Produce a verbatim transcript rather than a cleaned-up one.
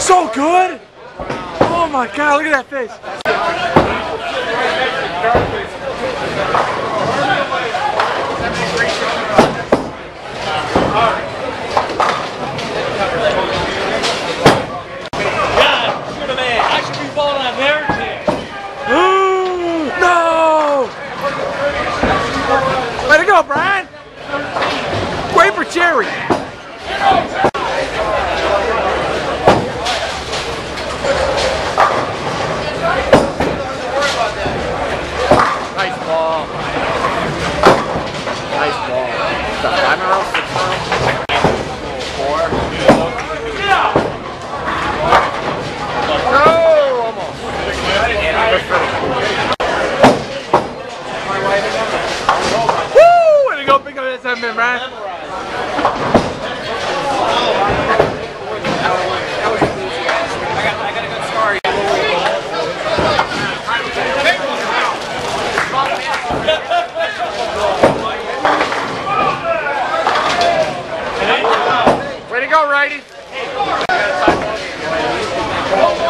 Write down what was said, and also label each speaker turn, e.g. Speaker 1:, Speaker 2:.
Speaker 1: So good! Oh my God, look at that fish! Way to go, Brian! Wait for Jerry!
Speaker 2: Nice ball. Nice ball. Is that five in a row? Six in a row? Four? Yeah! No! Almost.
Speaker 1: Woo! Way to go, pick up that seven man, Brian.
Speaker 2: Way to go, righty!